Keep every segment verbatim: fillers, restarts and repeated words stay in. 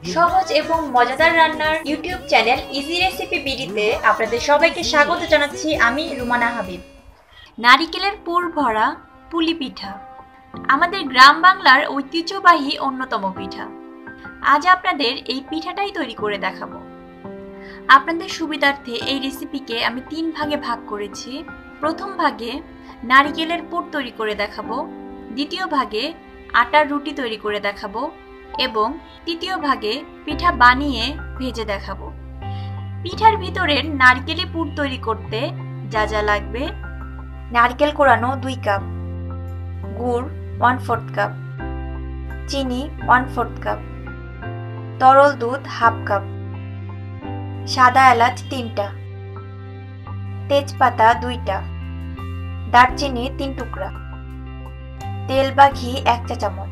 সহজ এবং মজাদার রান্নার ইউটিউব চ্যানেল ইজি রেসিপি বিডিতে আপনাদের সবাইকে স্বাগত জানাচ্ছি। আমি রুমানা হাবিব। নারিকেলের পুর ভরা পুলি পিঠা আমাদের গ্রাম বাংলার ঐতিহ্যবাহী অন্যতম পিঠা। আজ আপনাদের এই পিঠাটাই তৈরি করে দেখাবো। আপনাদের সুবিধার্থে এই রেসিপিকে আমি তিন ভাগে ভাগ করেছি। প্রথম ভাগে নারিকেলের পুর তৈরি করে দেখাবো, দ্বিতীয় ভাগে আটার রুটি তৈরি করে দেখাবো এবং তৃতীয় ভাগে পিঠা বানিয়ে ভেজে দেখাবো। পিঠার ভিতরের নারকেলি পুর তৈরি করতে যা যা লাগবে: নারকেল কোড়ানো দুই কাপ, গুড় ওয়ান ফোর্থ কাপ, চিনি ওয়ান ফোর্থ কাপ, তরল দুধ হাফ কাপ, সাদা এলাচ তিনটা, তেজপাতা দুইটা, দারচিনি তিন টুকরা, তেল বা ঘি এক চা চামচ।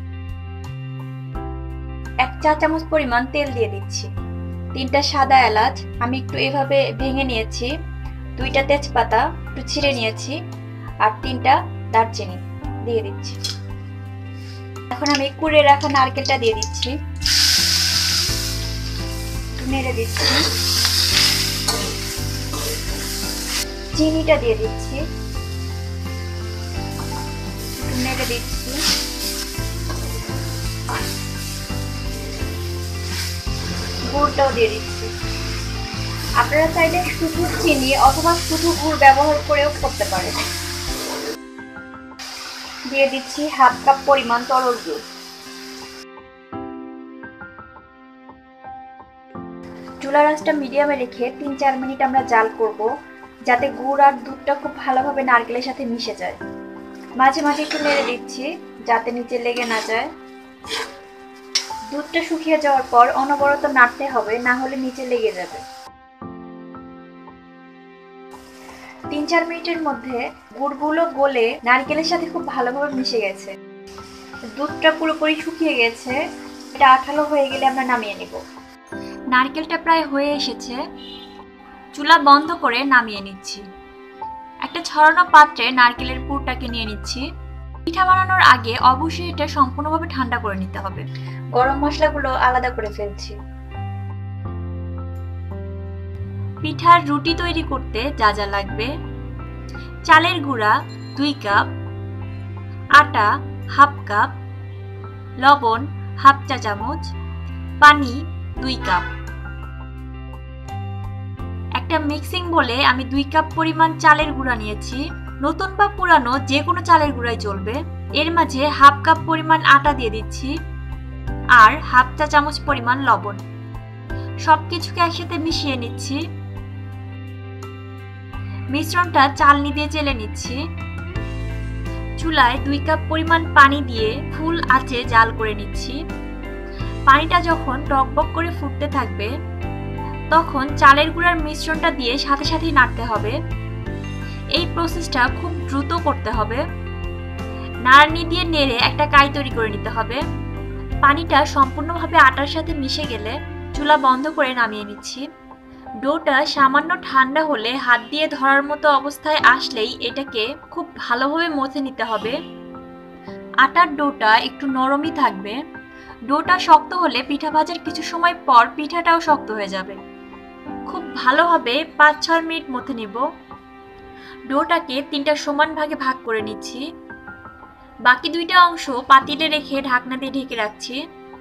এক চা চামচ পরিমাণ তেল দিয়ে দিচ্ছি। তিনটা সাদা এলাচ আমি একটু এভাবে ভেঙে নিয়েছি, দুইটা তেজপাতা একটু ছিঁড়ে নিয়েছি আর তিনটা দারচিনি দিয়ে দিচ্ছি। এখন আমি কুড়ে রাখা নারকেলটা দিয়ে দিচ্ছি, নেড়ে দিচ্ছি। চিনিটা দিয়ে দিচ্ছি, নেড়ে দিচ্ছি। গুড়টাও দিয়ে দিচ্ছি। আপনারা চাইলে শুধু চিনি অথবা শুধু গুড় ব্যবহার করেও করতে পারেন। দিয়ে দিচ্ছি হাফ কাপ পরিমাণ তরল দুধ। চুলার আঁচটা মিডিয়ামে রেখে তিন চার মিনিট আমরা জাল করব, যাতে গুড় আর দুধটা খুব ভালোভাবে নারকেলের সাথে মিশে যায়। মাঝে মাঝে একটু নেড়ে দিচ্ছি যাতে নিচে লেগে না যায়। দুধটা শুকিয়ে যাওয়ার পর অনবরত নাড়তে হবে, না হলে নিচে লেগে যাবে। তিন চার মিনিটের মধ্যে গুড়গুলো গলে নারকেলের সাথে খুব ভালোভাবে মিশে গেছে। দুধটা পুরোপুরি শুকিয়ে গেছে। এটা আঠালো হয়ে গেলে আমরা নামিয়ে নিব। নারকেলটা প্রায় হয়ে এসেছে। চুলা বন্ধ করে নামিয়ে নিচ্ছি। একটা ছড়ানো পাত্রে নারকেলের পুরটাকে নিয়ে নিচ্ছি। পিঠা বানানোর আগে অবশ্যই এটা সম্পূর্ণভাবে ঠান্ডা করে নিতে হবে। গরম মশলাগুলো আলাদা করে ফেলছি। পিঠার রুটি তৈরি করতে যা যা লাগবে: চালের গুঁড়া দুই কাপ, আটা হাফ কাপ, লবণ হাফ চা চামচ, পানি দুই কাপ। একটা মিক্সিং বলে আমি দুই কাপ পরিমাণ চালের গুঁড়া নিয়েছি। নতুন বা পুরানো যে কোনো চালের গুঁড়াই চলবে। এর মাঝে হাফ কাপ পরিমাণ আটা দিয়ে দিচ্ছি আর হাফ চা চামচ পরিমাণ লবণ। সবকিছুকে একসাথে মিশিয়ে নিচ্ছি। মিশ্রণটা চালনি দিয়ে চেলে নিচ্ছি। চুলায় দুই কাপ পরিমাণ পানি দিয়ে ফুল আঁচে জাল করে নিচ্ছি। পানিটা যখন টকবক করে ফুটতে থাকবে তখন চালের গুঁড়ার মিশ্রণটা দিয়ে সাথে সাথেই নাড়তে হবে। এই প্রসেসটা খুব দ্রুত করতে হবে। নাড়নি দিয়ে নেড়ে একটা কাই তৈরি করে নিতে হবে। পানিটা সম্পূর্ণভাবে আটার সাথে মিশে গেলে চুলা বন্ধ করে নামিয়ে নিচ্ছি। ডোটা সামান্য ঠান্ডা হলে হাত দিয়ে ধরার মতো অবস্থায় আসলেই এটাকে খুব ভালোভাবে মথে নিতে হবে। আটার ডোটা একটু নরমই থাকবে। ডোটা শক্ত হলে পিঠা ভাজার কিছু সময় পর পিঠাটাও শক্ত হয়ে যাবে। খুব ভালোভাবে পাঁচ ছয় মিনিট মথে নিব। ডোটাকে তিনটা সমান ভাগে ভাগ করে নিচ্ছি। বাকি দুইটা অংশ পাতিলে রেখে ঢাকনা দিয়ে ঢেকে রাখছি।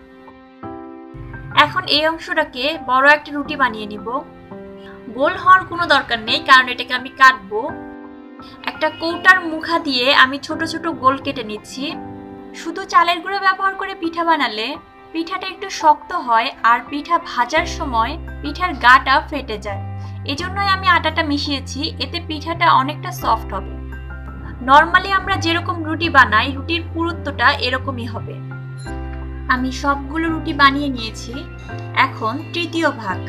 এখন এই অংশটাকে বড় একটা রুটি বানিয়ে নিব। গোল হওয়ার কোনো দরকার নেই, কারণ এটাকে আমি কাটবো। একটা কৌটার মুখা দিয়ে আমি ছোট ছোট গোল কেটে নিচ্ছি। শুধু চালের গুঁড়ো ব্যবহার করে পিঠা বানালে পিঠাটা একটু শক্ত হয় আর পিঠা ভাজার সময় পিঠার গাটা ফেটে যায়। এজন্যই আমি আটাটা মিশিয়েছি, এতে পিঠাটা অনেকটা সফট হবে। নর্মালি আমরা যেরকম রুটি বানাই রুটির পুরুত্বটা এরকমই হবে। আমি সবগুলো রুটি বানিয়ে নিয়েছি। এখন তৃতীয় ভাগ।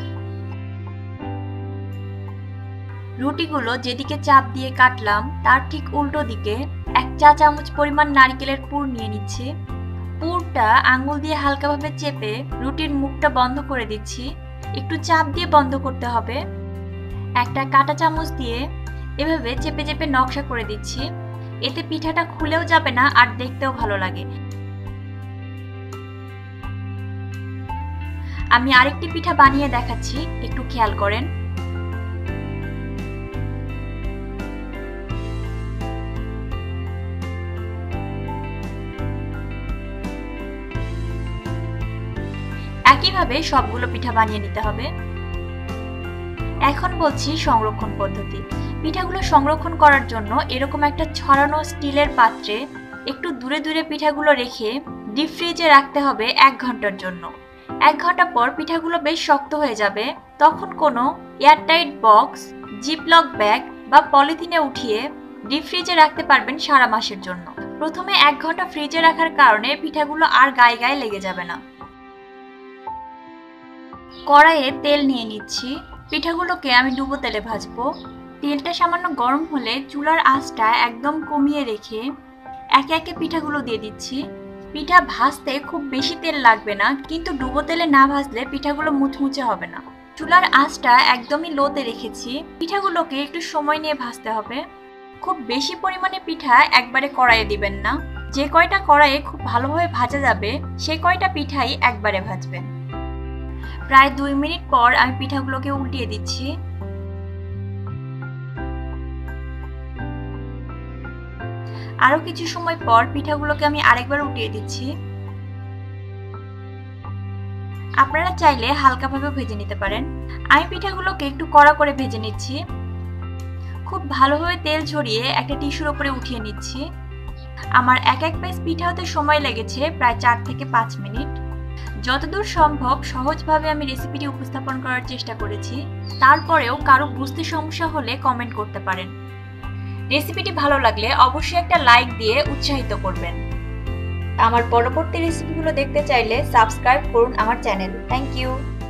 রুটিগুলো যেদিকে চাপ দিয়ে কাটলাম তার ঠিক উল্টো দিকে এক চা চামচ পরিমাণ নারকেলের পুর নিয়ে নিচ্ছি। পুরটা আঙ্গুল দিয়ে হালকাভাবে চেপে রুটির মুখটা বন্ধ করে দিচ্ছি। একটু চাপ দিয়ে বন্ধ করতে হবে। একটা কাঁটা চামচ দিয়ে এভাবে চেপে চেপে নকশা করে দিচ্ছি। এতে পিঠাটা খুলেও যাবে না আর দেখতেও ভালো লাগে। আমি আরেকটি পিঠা বানিয়ে দেখাচ্ছি, একটু খেয়াল করেন। একইভাবে সবগুলো পিঠা বানিয়ে নিতে হবে। এখন বলছি সংরক্ষণ পদ্ধতি। পিঠাগুলো সংরক্ষণ করার জন্য এরকম একটা ছড়ানো স্টিলের পাত্রে একটু দূরে দূরে পিঠাগুলো রেখে ডিপ ফ্রিজে রাখতে হবে এক ঘন্টার জন্য। এক ঘন্টা পর পিঠাগুলো বেশ শক্ত হয়ে যাবে। তখন কোনো এয়ারটাইট বক্স, জিপলক ব্যাগ বা পলিথিনে উঠিয়ে ডিপ ফ্রিজে রাখতে পারবেন সারা মাসের জন্য। প্রথমে এক ঘন্টা ফ্রিজে রাখার কারণে পিঠাগুলো আর গায়ে গায়ে লেগে যাবে না। কড়াইয়ে তেল নিয়ে নিচ্ছি। পিঠাগুলোকে আমি ডুবো তেলে ভাজবো। তেলটা সামান্য গরম হলে চুলার আঁচটা একদম কমিয়ে রেখে একে একে পিঠাগুলো দিয়ে দিচ্ছি। পিঠা ভাজতে খুব বেশি তেল লাগবে না, কিন্তু ডুবো তেলে না ভাজলে পিঠাগুলো মুচমুচে হবে না। চুলার আঁচটা একদমই লোতে রেখেছি। পিঠাগুলোকে একটু সময় নিয়ে ভাজতে হবে। খুব বেশি পরিমাণে পিঠা একবারে কড়াইয়ে দিবেন না। যে কয়টা কড়াইয়ে খুব ভালোভাবে ভাজা যাবে সে কয়টা পিঠাই একবারে ভাজবেন। প্রায় দুই মিনিট পর আমি পিঠাগুলোকে উল্টিয়ে দিচ্ছি। আরো কিছু সময় পর পিঠাগুলোকে আমি আরেকবার উল্টিয়ে দিচ্ছি। আপনারা চাইলে হালকাভাবে ভেজে নিতে পারেন। আমি পিঠাগুলোকে একটু কড়া করে ভেজে নিচ্ছি। খুব ভালোভাবে তেল ঝরিয়ে একটা টিস্যুর উপরে উঠিয়ে নিচ্ছি। আমার এক এক পিস পিঠা হতে সময় লেগেছে প্রায় চার থেকে পাঁচ মিনিট। যতদূর সম্ভব সহজভাবে আমি রেসিপিটি উপস্থাপন করার চেষ্টা করেছি। তারপরেও কারো বুঝতে সমস্যা হলে কমেন্ট করতে পারেন। রেসিপিটি ভালো লাগলে অবশ্যই একটা লাইক দিয়ে উৎসাহিত করবেন। আমার পরবর্তী রেসিপিগুলো দেখতে চাইলে সাবস্ক্রাইব করুন আমার চ্যানেল। Thank you.